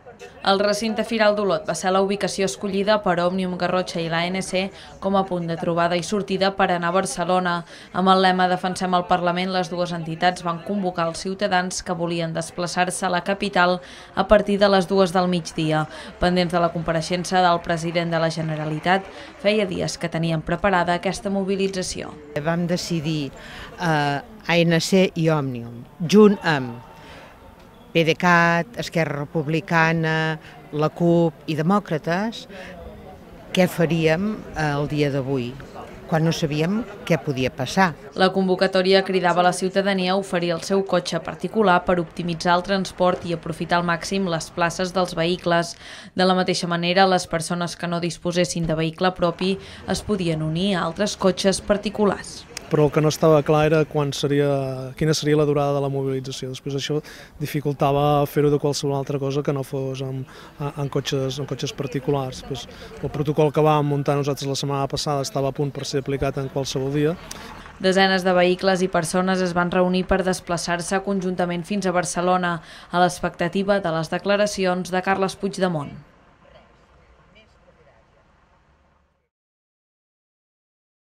El recinte Firal d'Olot va ser la ubicació escollida per Òmnium Garrotxa i l'ANC com a punt de trobada i sortida per anar a Barcelona. Amb el lema Defensem el Parlament, les dues entitats van convocar els ciutadans que volien desplaçar-se a la capital a partir de les 2 del migdia. Pendents de la compareixença del president de la Generalitat, feia dies que tenien preparada aquesta mobilització. Vam decidir ANC i Òmnium, junt amb PDeCAT, Esquerra Republicana, la CUP i Demòcrates, què faríem el dia d'avui, quan no sabíem què podia passar. La convocatòria cridava a la ciutadania a oferir el seu cotxe particular per optimitzar el transport i aprofitar al màxim les places dels vehicles. De la mateixa manera, les persones que no disposessin de vehicle propi es podien unir a altres cotxes particulars. Però el que no estava clar era quina seria la durada de la mobilització. Després això dificultava fer-ho de qualsevol altra cosa que no fos en cotxes particulars. Després, el protocol que vam muntar nosaltres la setmana passada estava a punt per ser aplicat en qualsevol dia. Desenes de vehicles i persones es van reunir per desplaçar-se conjuntament fins a Barcelona, a l'expectativa de les declaracions de Carles Puigdemont.